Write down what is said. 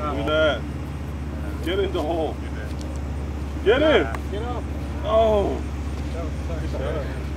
at that. Get in the hole. Get in. Get up. Oh. That was